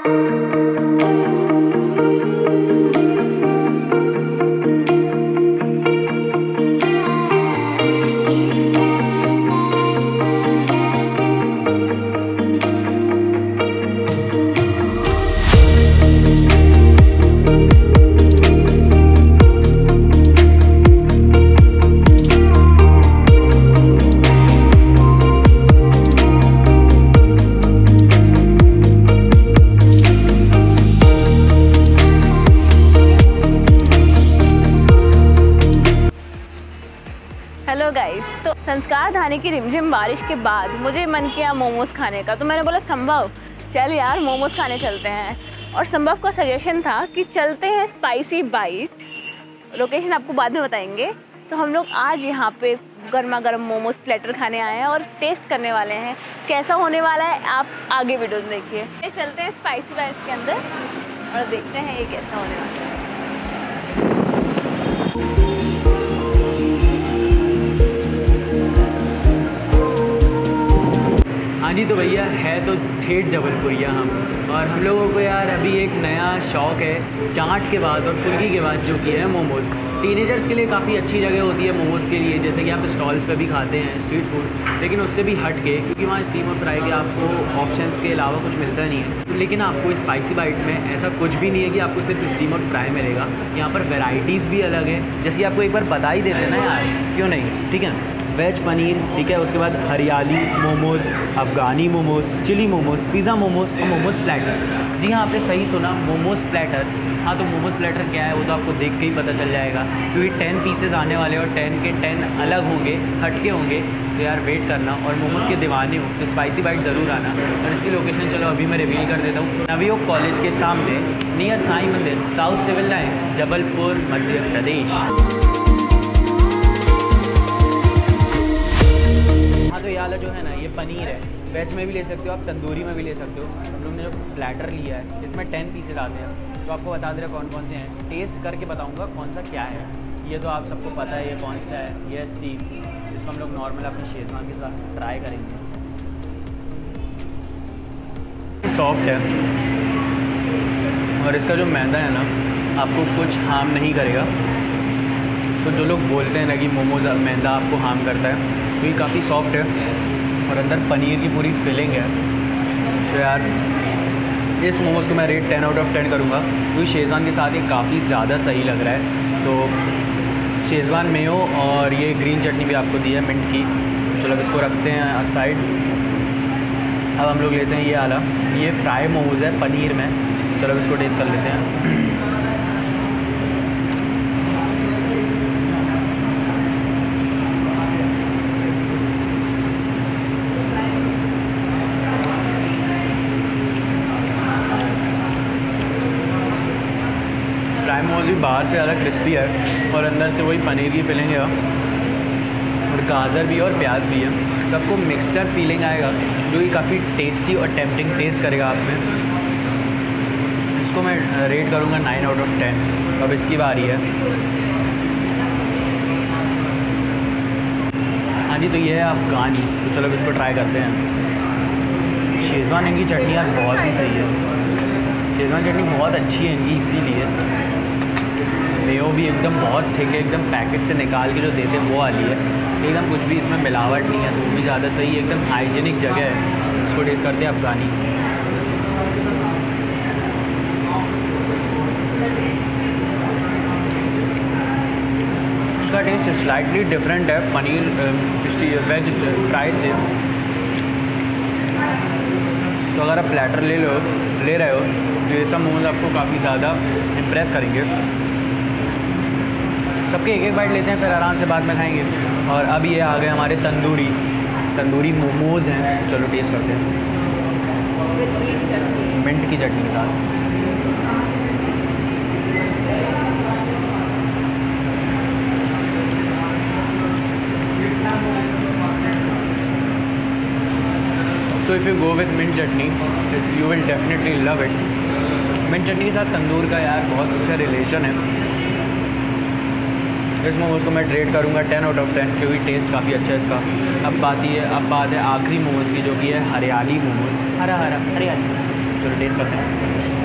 Hello guys, तो संस्कार धानी की रिमझिम बारिश के बाद मुझे मन किया मोमोज़ खाने का। तो मैंने बोला संभव चल यार मोमोज़ खाने चलते हैं। और संभव का सजेशन था कि चलते हैं स्पाइसी बाइट, लोकेशन आपको बाद में बताएंगे। तो हम लोग आज यहाँ पे गर्मा गर्म मोमोज़ प्लेटर खाने आए हैं और टेस्ट करने वाले हैं। कैसा होने वाला है आप आगे वीडियो देखिए। चलते हैं स्पाइसी बाइट्स के अंदर और देखते हैं ये कैसा होने वाला है। हाँ जी, तो भैया है तो ठेठ जबलपुरिया हम लोगों को यार अभी एक नया शौक़ है चाट के बाद और फुल्की के बाद, जो कि है मोमोज़। टीनेजर्स के लिए काफ़ी अच्छी जगह होती है मोमोज़ के लिए, जैसे कि आप स्टॉल्स पे भी खाते हैं स्ट्रीट फूड, लेकिन उससे भी हट के, क्योंकि वहाँ स्टीम और फ्राई के आपको ऑप्शंस के अलावा कुछ मिलता नहीं है। लेकिन आपको स्पाइसी बाइट में ऐसा कुछ भी नहीं है कि आपको सिर्फ स्टीम और फ्राई मिलेगा। यहाँ पर वेराइटीज़ भी अलग है, जैसे कि आपको एक बार बता ही देते ना यार, क्यों नहीं, ठीक है। वेज पनीर, ठीक है, उसके बाद हरियाली momos, Afghani momos, chilli momos, pizza momos और मोमोज़ प्लेटर। जी हाँ, आपने सही सुना, मोमोज़ प्लेटर। हाँ, तो मोमोज़ प्लेटर क्या है वो तो आपको देख के ही पता चल जाएगा, क्योंकि 10 पीसेस आने वाले और 10 के 10 अलग होंगे, हटके होंगे। तो यार वेट करना, और मोमोज़ के दीवाने हो तो स्पाइसी बाइट ज़रूर आना। और इसकी लोकेशन चलो अभी मैं रिवील कर देता हूँ। नवयोग कॉलेज के सामने near Sai Mandir, south civil lines, Jabalpur, Madhya Pradesh. तो ये वाला जो है ना, ये पनीर है। वेज में भी ले सकते हो आप, तंदूरी में भी ले सकते हो। हम लोग ने जो प्लेटर लिया है इसमें 10 पीसेज आते हैं, तो आपको बता दे रहे कौन कौन से हैं। टेस्ट करके बताऊंगा कौन सा क्या है। ये तो आप सबको पता है ये कौन सा है, ये स्टीम, जिसको हम लोग नॉर्मल अपनी शेज़वान के साथ ट्राई करेंगे। सॉफ्ट है और इसका जो मैदा है ना आपको कुछ हार्म नहीं करेगा। तो जो लोग बोलते हैं ना कि मोमोज़ मैदा आपको हार्म करता है, तो ये काफ़ी सॉफ्ट है और अंदर पनीर की पूरी फिलिंग है। तो यार इस मोमोज़ को मैं रेट 10 आउट ऑफ 10 करूँगा, क्योंकि शेज़वान के साथ ये काफ़ी ज़्यादा सही लग रहा है। तो शेज़वान मेयो और ये ग्रीन चटनी भी आपको दी है मिंट की। चलो अब इसको रखते हैं असाइड। अब हम लोग लेते हैं ये वाला, ये फ्राई मोमोज़ है पनीर में। चलो अब इसको टेस्ट कर लेते हैं। फ्राई मोमोज़ भी बाहर से ज़्यादा क्रिस्पी है और अंदर से वही पनीर की फिलिंग है और गाजर भी और प्याज भी है। तो आपको मिक्सचर फीलिंग आएगा जो कि काफ़ी टेस्टी और टेम्पटिंग टेस्ट करेगा आप में। इसको मैं रेट करूँगा 9 आउट ऑफ 10। अब इसकी बारी है। हाँ जी, तो ये है अफ़गानी। तो चलो इसको ट्राई करते हैं। शेज़वान इनकी चटनी यार बहुत ही सही है। शेज़वान चटनी बहुत अच्छी है इनकी, इसीलिए। मेयो भी एकदम बहुत थिक है, एकदम पैकेट से निकाल के जो देते हैं वो वाली है। एकदम कुछ भी इसमें मिलावट नहीं है, तो भी ज़्यादा सही है। एकदम हाइजीनिक जगह है। इसको टेस्ट करते हैं अफ़गानी। इसका टेस्ट स्लाइटली डिफरेंट है पनीर वेज से, फ्राई से। तो अगर आप प्लेटर ले रहे हो तो ये सब मोमोज़ आपको काफ़ी ज़्यादा इम्प्रेस करेंगे। सबके एक एक बाइट लेते हैं, फिर आराम से बाद में खाएंगे। और अब ये आ गए हमारे तंदूरी मोमोज़ हैं। चलो टेस्ट करते हैं मिंट की चटनी के साथ। So if you go with mint chutney you will definitely love it. Mint chutney के साथ तंदूर का यार बहुत अच्छा रिलेशन है। इस मोमोज़ को मैं रेट करूँगा 10 आउट ऑफ 10, क्योंकि टेस्ट काफ़ी अच्छा है इसका। अब बात है आखिरी मोमोज़ की, जो कि है हरियाली मोमोज़। हरियाली। चलो टेस्ट करते हैं।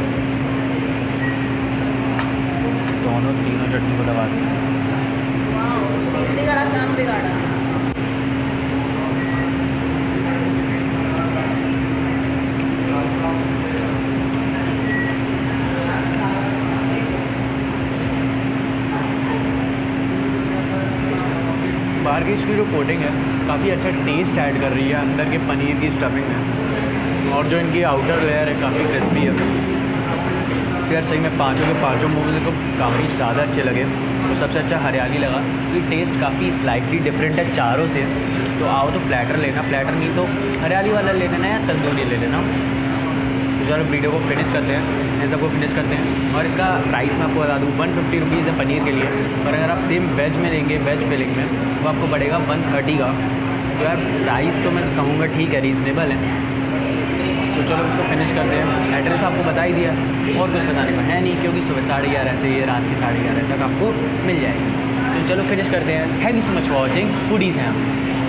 दोनों तीनों चटनी को लगा दें। बिगाड़ा काम बिगाड़ा। बाहर की इसकी जो कोटिंग है काफ़ी अच्छा टेस्ट ऐड कर रही है अंदर के पनीर की स्टफिंग में, और जो इनकी आउटर लेयर है काफ़ी क्रिस्पी है। तो यार सही में पाँचों के पाँचों मोमोज को काफ़ी ज़्यादा अच्छे लगे। तो सबसे अच्छा हरियाली लगा क्योंकि टेस्ट काफ़ी स्लाइटली डिफरेंट है चारों से। तो आओ तो प्लेटर लेना, प्लेटर नहीं तो हरियाली वाला ले लेना या तंदूरी ले लेना। तो चलो वीडियो को फिनिश करते हैं, इन सबको फिनिश करते हैं। और इसका प्राइस मैं आपको बता दूँ 150 रुपीज़ है पनीर के लिए, और अगर आप सेम वेज में लेंगे वेज फिलिंग में तो आपको पड़ेगा 130 का। तो यार प्राइस तो मैं कहूँगा ठीक है, रीज़नेबल है। तो चलो इसको फिनिश करते हैं। एड्रेस आपको बता ही दिया, और कुछ बताने का है नहीं क्योंकि सुबह 11:30 से ये रात के 11:30 तक आपको मिल जाएगी। तो चलो फिनिश करते हैं। Thank you so much for watching. Foodies हैं हम।